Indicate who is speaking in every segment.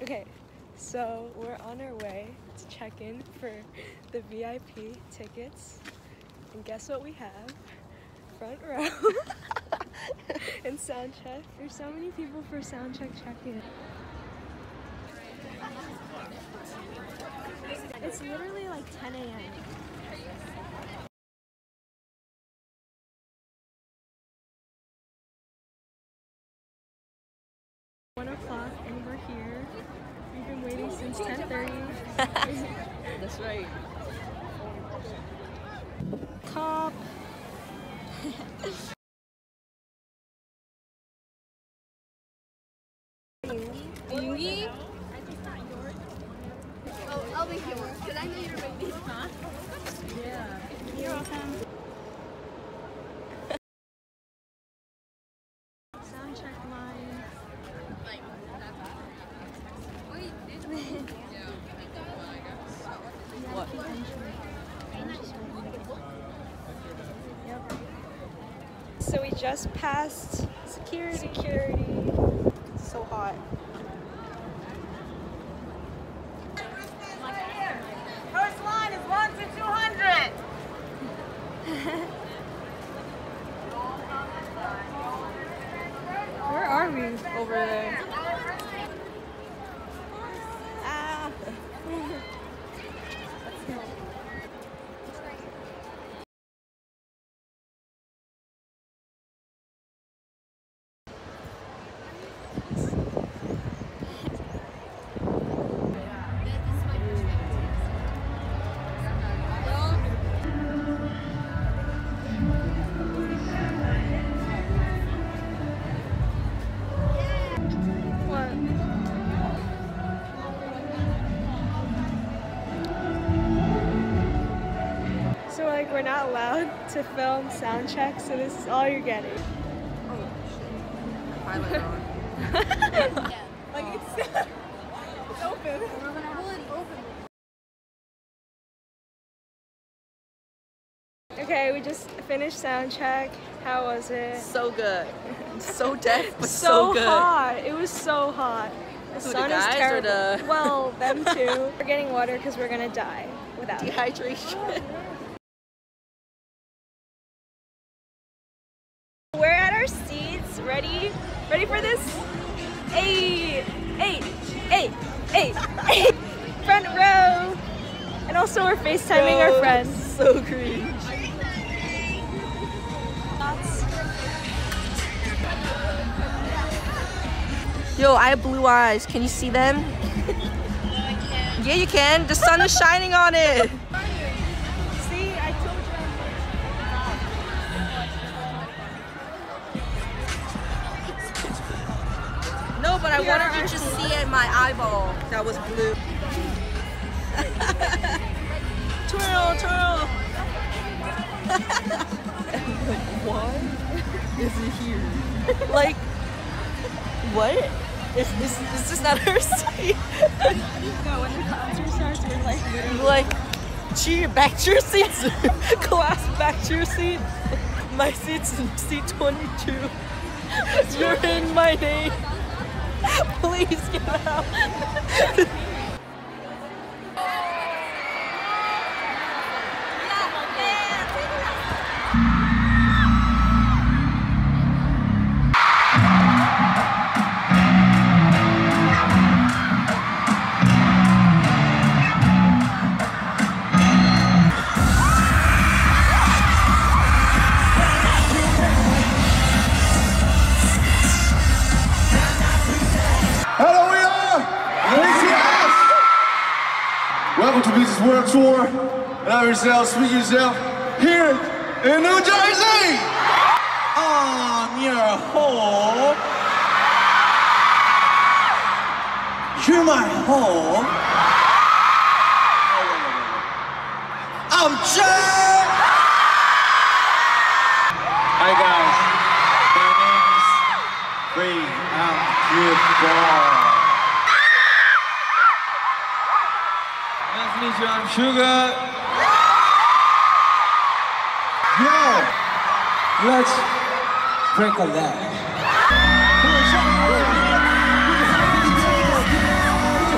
Speaker 1: Okay, so we're on our way to check in for the VIP tickets. And guess what we have? Front row and sound check. There's so many people for sound check check-in. It's literally like 10 a.m. 1 o'clock and we're here. We've been waiting since 10:30.
Speaker 2: That's right.
Speaker 1: Top.
Speaker 3: YOONGI? Oh, I'll be here because I know you're ready. Huh?
Speaker 1: Yeah. You're welcome. Sound check line.
Speaker 2: What?
Speaker 1: Yep. So we just passed security. So hot.
Speaker 4: First line is 1 to 200.
Speaker 1: Where are we?
Speaker 2: Over there.
Speaker 1: Ah. So like we're not allowed to film sound check, so this is all you're getting.
Speaker 2: Oh shit. Highlighter on.
Speaker 4: Like it's open.
Speaker 1: Okay, we just finished sound check. How was it?
Speaker 2: So good. So deaf, but
Speaker 1: so
Speaker 2: good.
Speaker 1: hot. It was so hot. The
Speaker 2: Who,
Speaker 1: sun
Speaker 2: the
Speaker 1: is
Speaker 2: guys or
Speaker 1: terrible.
Speaker 2: the-
Speaker 1: Well, them too. We're getting water because we're gonna die without it.
Speaker 2: Dehydration.
Speaker 1: We're at our seats. Ready? Ready for this? 8. Front row. And also we're FaceTiming our friends.
Speaker 2: So cringe. Yo, I have blue eyes. Can you see them? Yeah, you can. The sun is shining on it.
Speaker 1: See, I told you.
Speaker 2: No, but I wanted you to see it, my eyeball. That was blue. Twirl, twirl. Why is it here? Like, what? Is this not her seat?
Speaker 1: No, when the concert starts, we're like literally
Speaker 2: Like, cheer, back to your seats. Class, back to your seat. My seat's in seat 22. You're in my name. Please get out.
Speaker 5: Welcome to Vids World Tour, and have yourself, speak yourself, here in New Jersey! I'm your home. You're my home. I'm Jack! Hi guys, my name is Ray. I'm Goodbye. Nice to meet you, I'm Sugar. Yo, let's break a leg.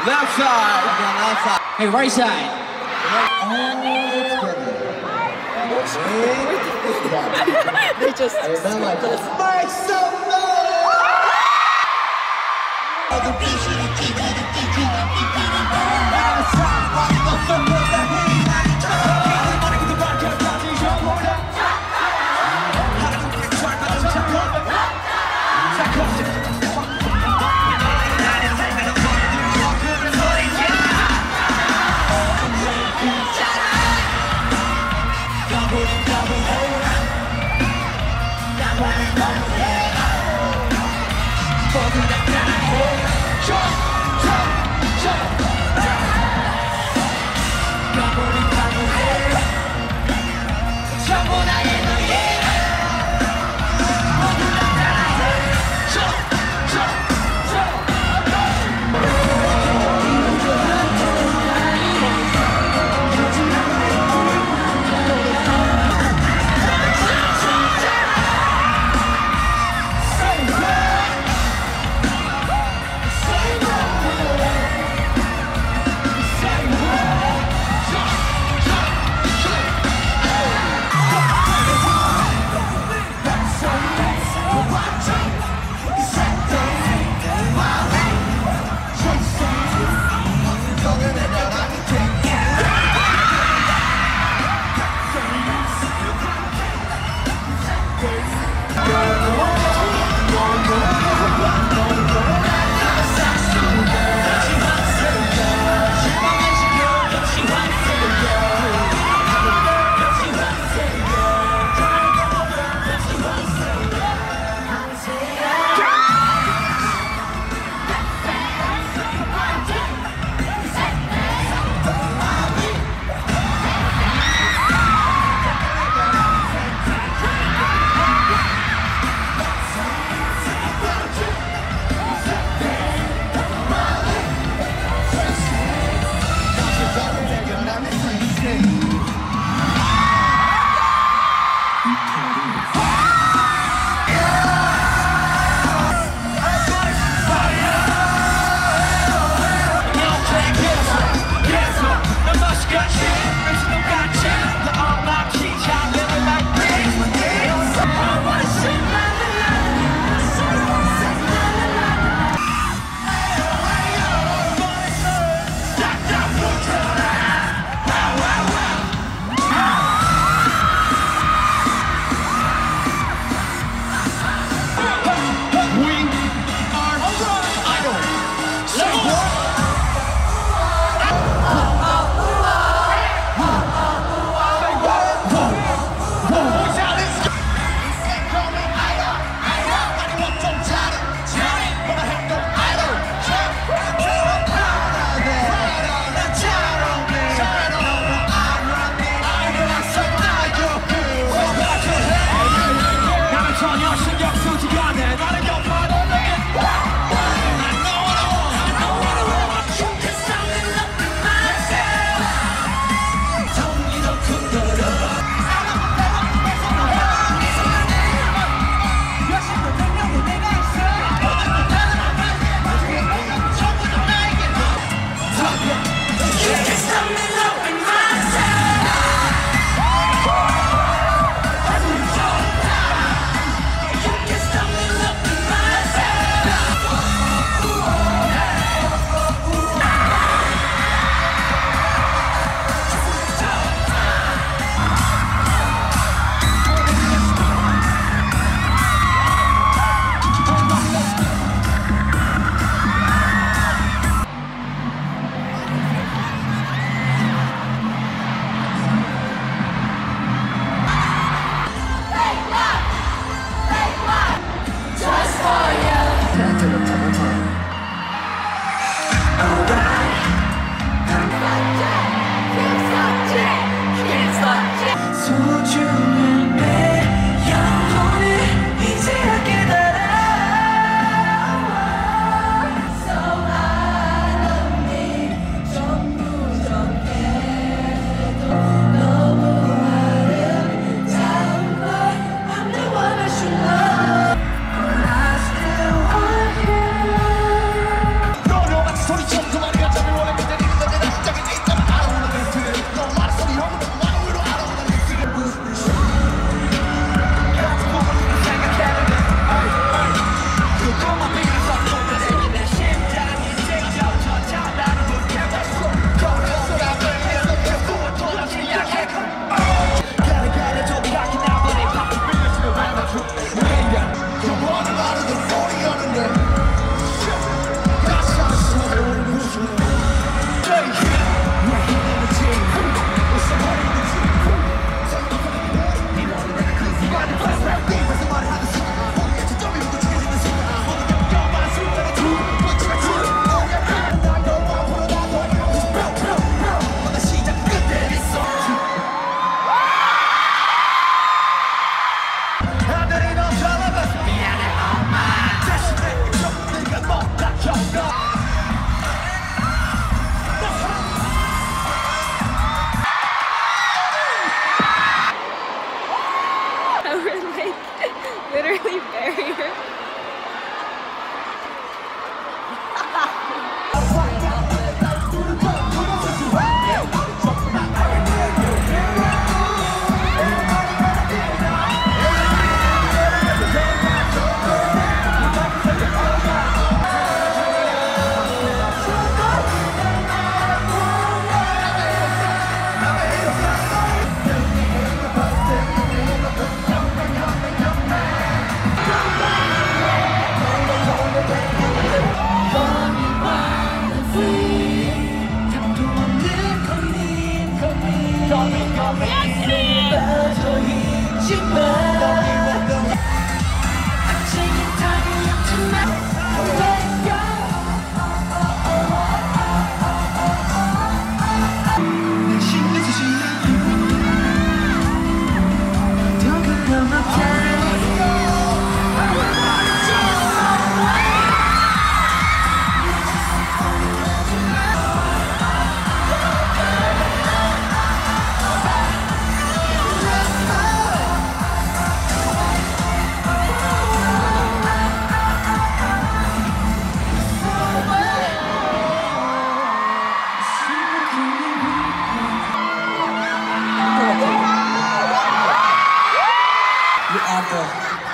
Speaker 5: Left side.
Speaker 6: Left side. Hey, right side.
Speaker 2: They just
Speaker 6: Make some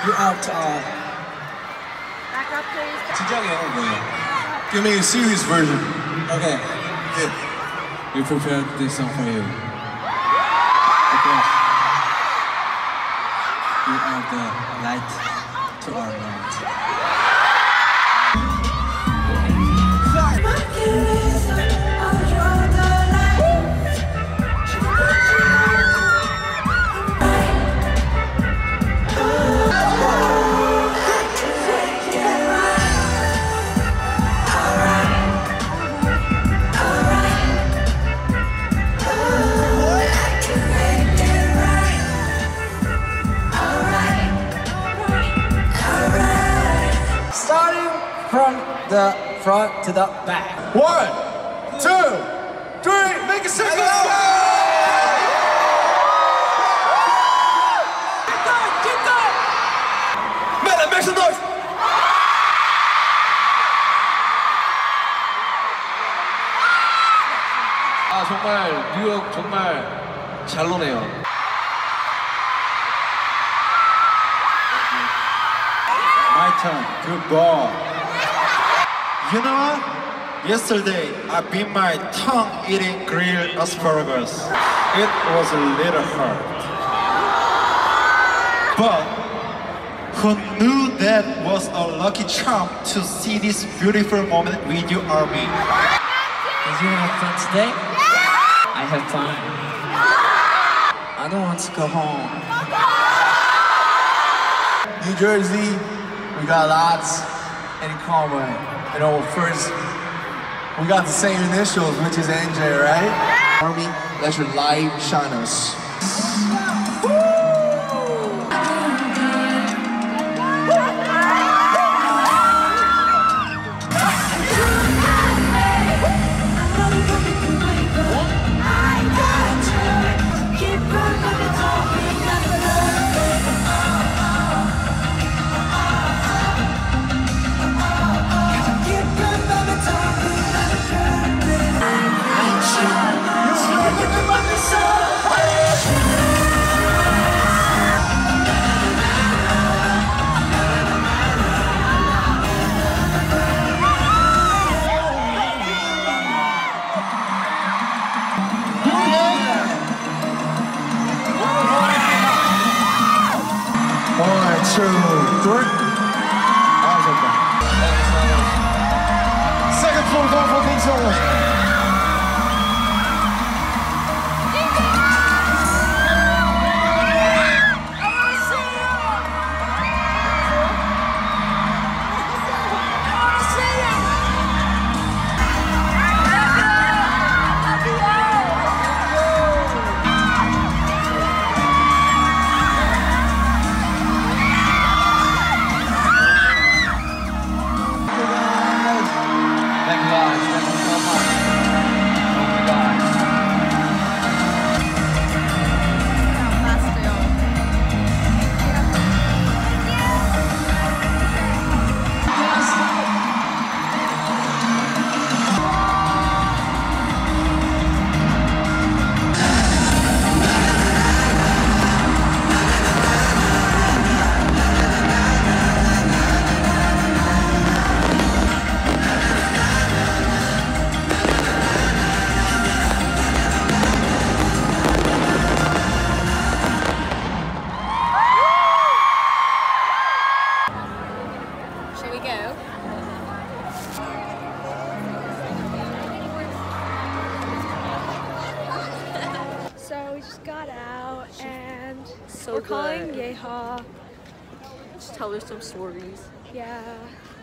Speaker 6: You out.
Speaker 4: Back up, please.
Speaker 6: 진작에 뭐예요?
Speaker 5: Give me a serious version.
Speaker 6: Okay.
Speaker 5: Yeah.
Speaker 6: We prepared this song for you. Okay. You are the light to our night. From the front to the back.
Speaker 5: 1, 2, 3, make a second. Keep going. Man, make some noise.
Speaker 7: 아 정말 뉴욕 정말 잘 노네요.
Speaker 5: My turn. Good ball. You know what? Yesterday, I beat my tongue eating grilled asparagus. It was a little hard. But who knew that was a lucky charm to see this beautiful moment with you, Army?
Speaker 6: Did you have fun today? I had fun. I don't want to go home.
Speaker 5: New Jersey, we got lots in common. You know, first, we got the same initials, which is NJ, right? Army, let your light shine us. Second floor, going for King Solomon.
Speaker 1: So we just got out and
Speaker 2: So
Speaker 1: we're calling
Speaker 2: good.
Speaker 1: Yeha.
Speaker 2: Just tell her some stories.
Speaker 1: Yeah.